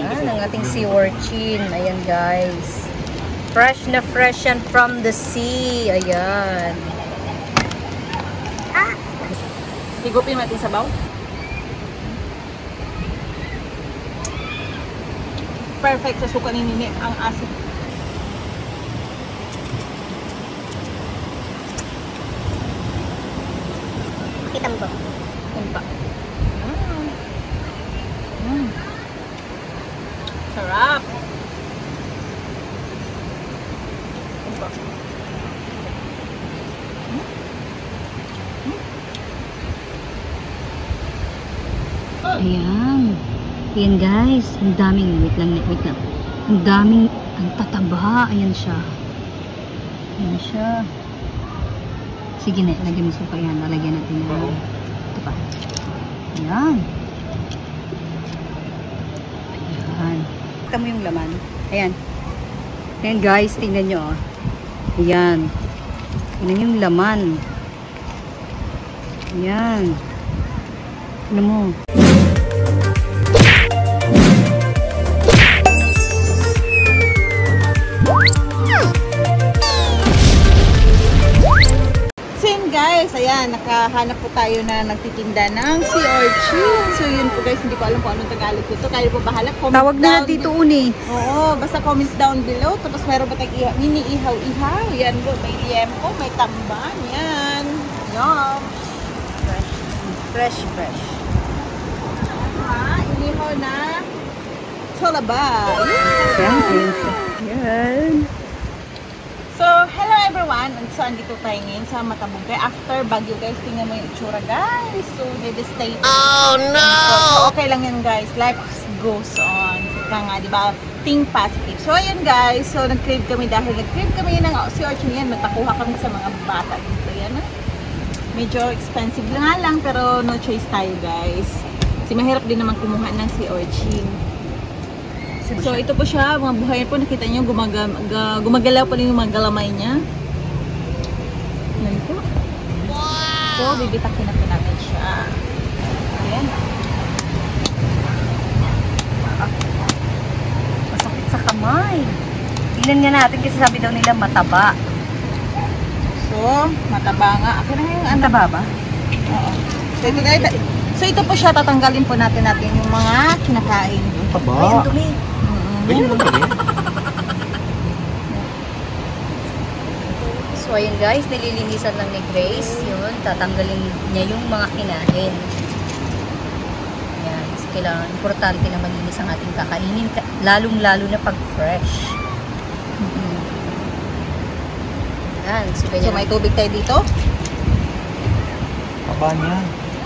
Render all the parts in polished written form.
Ayan, ang ating sea urchin. Ayan guys. Fresh na fresh yan from the sea. Ayan. Higupin natin sabaw. Perfect sa suka ni Nini ang asin. Kita mo ba? Yan pa. Sarap. Yan pa. Ayan. Ayan guys. Ang daming, wait lang. Ang daming, ang tataba. Ayan siya. Ayan siya. Sige na, lagyan mo suka yan. Lalagyan natin yan. Ito pa. Ayan. Ayan. Kita mo yung laman. Ayan. Ayan guys, tingnan nyo. Ayan. Tingnan yung laman. Ayan. Tingnan mo. Guys, ayan, nakahanap po tayo na nagtitinda ng sea urchin. So yun po guys, hindi ko alam kung anong Tagalog ito. Kaya po bahala, comment tawag down. Na dito uni. Oo, basta comment down below. Tapos meron ba tayong mini ihaw-ihaw? Yan po, may liempo, may tamban. Yan. Yum. Fresh. Inihaw na cholaba. Yan. So, hello everyone! So, andito tayo ngayon sa Matabugay. After Baguio guys, tingnan mo yung itsura guys. So, devastate. Oh no! So, okay lang yan guys. Life goes on. Ika nga, diba? Think positive. So, ayan guys. So, nag-crave kami dahil nag-crave kami ng sea urchin yan. Nagtakuha kami sa mga bata dito. Yan. Medyo expensive nga lang, pero no choice tayo guys. Kasi mahirap din naman kumuha ng sea urchin. So, ito po siya, mga buhay po, nakita nyo, gumagalaw pa rin yung mga galamay niya. Yan po. Wow! So, bibitakin na po natin siya. Ayan. Masakit sa kamay. Tingnan nga natin kasi sabi daw nila mataba. So, mataba nga. Akin na yung Mataba ba? Oo. So, ito po siya, tatanggalin po natin yung mga kinakain. Mataba. Ay, ang dumi. Ganyan naman eh. So ayun guys, nililinisan lang ni Grace. Yun, tatanggalin niya yung mga kinain. Yan, so, kailangan, importante na malinis ang ating kakainin. Lalong-lalo na pag fresh. Yan, so ganyan. So, may tubig tayo dito. Papa niya.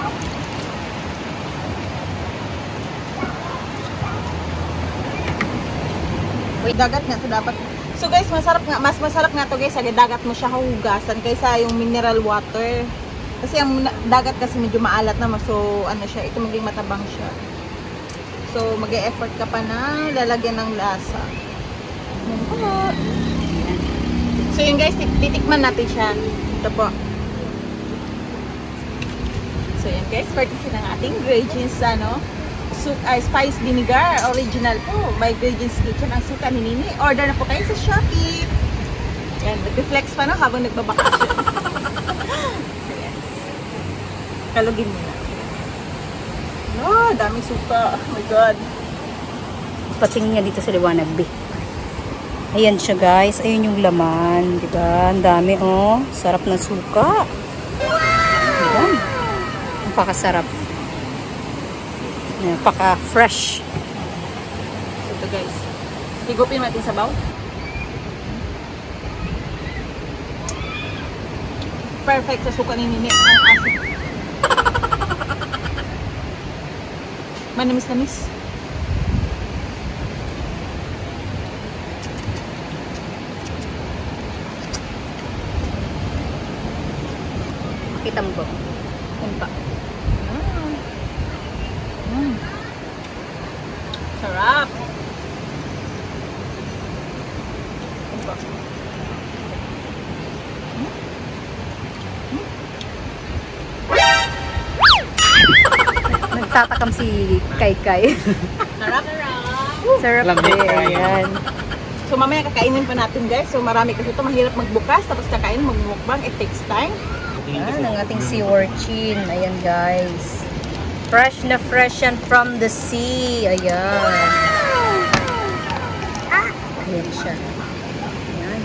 Wait, dagat nga to dapat. So guys, mas masarap nga to guys, sa dagat mo siya hugasan kaysa yung mineral water. Kasi ang dagat kasi medyo maalat naman, so ano siya, ito maging matabang siya. So mag-e-effort ka pa na lalagyan ng lasa. Yan po. So yun guys, titikman natin siya. Ito po. So yan guys, courtesy ng ating Grace's spice vinegar, original po, by Grace's Kitchen, ang suka ni Nini. Order na po kayo sa Shopee. Yan, nag-reflex pa na habang nagbabakasyon. So, yan. Kalugin mo na. Oh, daming suka. Oh my God. Patingin nga dito sa liwanag, B. Ayan siya guys, ayun yung laman, diba? Ang dami oh, sarap ng suka. Ayan. Napakasarap. Napaka-fresh. So, ito guys. Higupin natin sabaw. Perfect sa suka ni Nini ang asin. Manamis-namis. Kita mo ba? Yan pa. Sarap. Yan pa. Nagtatakam si Kai. Sarap. Sarap Lamig, Ayan. So mamaya kakainin pa natin guys. So marami kasi ito, mahirap magbukas. Tapos kakain, magmukbang. It takes time. Ayan, ang ating sea urchin. Ayan guys. Fresh na fresh yan from the sea. Ayan. Ayan siya. Ayan.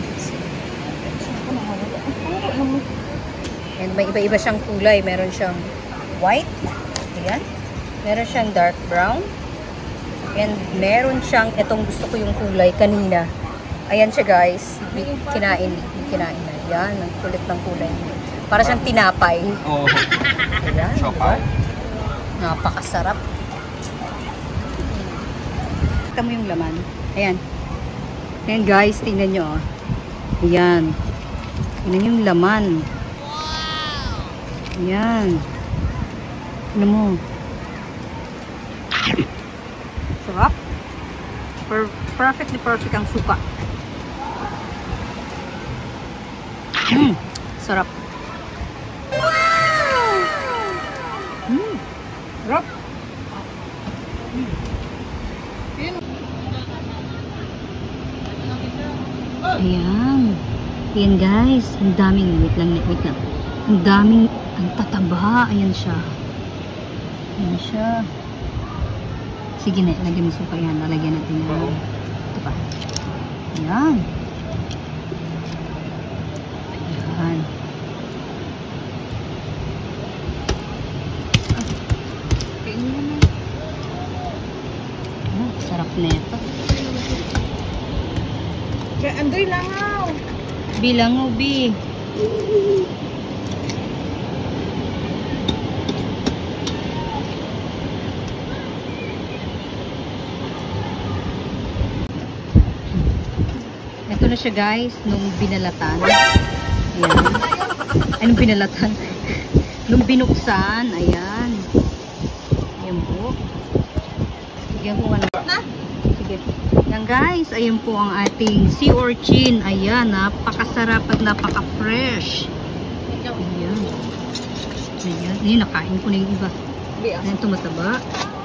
And may iba-iba siyang kulay. Meron siyang white. Ayan. Meron siyang dark brown. And meron siyang, itong gusto ko yung kulay kanina. Ayan siya guys. Kinain na. Ayan. Ang kulit ng kulay. Para siyang tinapay. Oo. Ayan. Siopaw. Napakasarap. Kita mo yung laman. Ayan. Ayan guys, tingnan nyo. Ayan. Tingnan yung laman. Ayan. Tingnan mo. Sarap. Perfectly perfect ang suka. Sarap. Rock. Ayan. Ayan guys. Ang daming, wait lang. Ang daming, ang tataba. Ayan siya. Ayan siya. Sige na, lagyan mo suka yan. Lalagyan natin yan. Ito pa. Ayan. Ayan. Sarap neto. Kaya Andre langaw. Bilangaw, B. Ito na siya guys, nung binalatan. Ayan. Ay, nung binalatan. Nung binuksan, ayan. Ayan po. Ayan po ano. Sige. Yan guys, ayan po ang ating sea urchin. Ayan, napakasarap at napaka-fresh. Ayan. Ayan. Ayan, nakain ko na yung iba. Ayan, tumataba.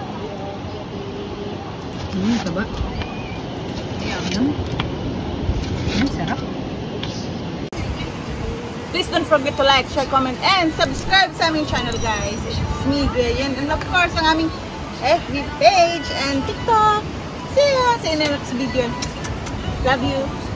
Mataba. Ayan. Ayan, sarap. Please don't forget to like, share, comment, and subscribe sa aming channel guys. It's me, Gayan. And of course, ang aming FB page and TikTok. See ya sa next video. Love you.